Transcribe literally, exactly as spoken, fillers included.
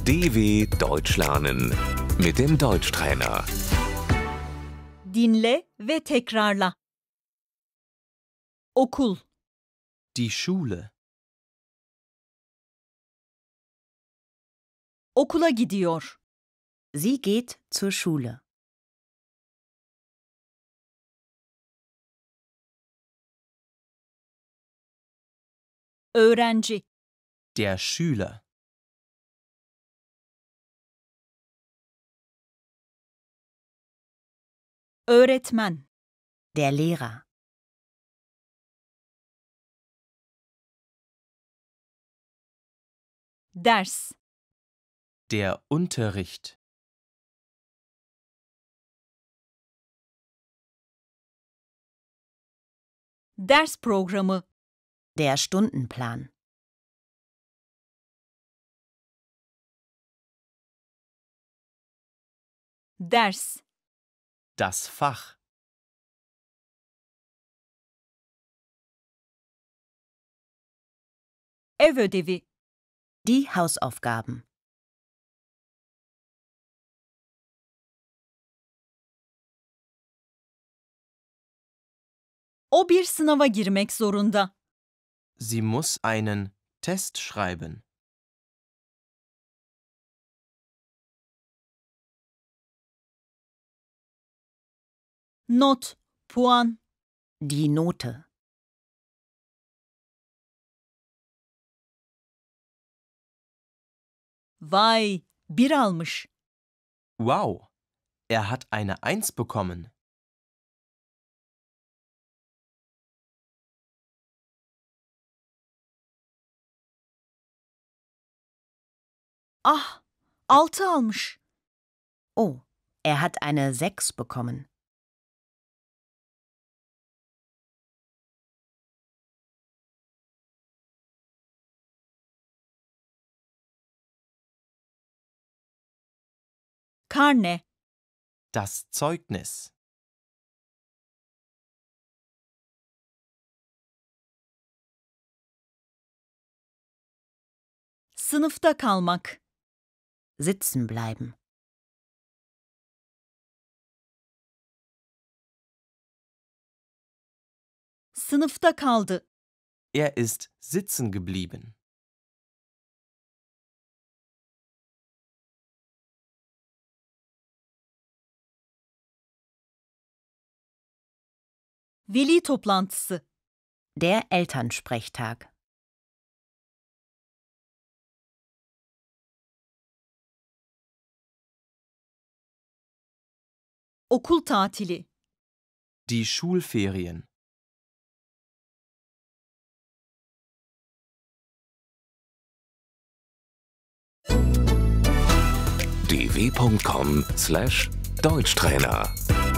D W Deutsch lernen mit dem Deutschtrainer. Dinle ve tekrarla. Okul, Die Schule. okula gidiyor. Sie geht zur Schule. Öğrenci, Der Schüler. öğretmen, Der Lehrer. ders, Der Unterricht. ders programı, Der Stundenplan. ders, Das Fach. ev ödevi, Die Hausaufgaben. o bir sınava girmek zorunda. Sie muss einen Test schreiben. Not, puan, Die Note. vay, bir almış. Wow, er hat eine Eins bekommen. Ah, altı almış. Oh, er hat eine sechs bekommen. Karne, Das Zeugnis. sınıfta kalmak. Sitzen bleiben. Sınıfta kaldı. Er ist sitzen geblieben. Veli toplantısı. Der Elternsprechtag. Okul tatili. Die Schulferien. d w punkt com slash Deutschtrainer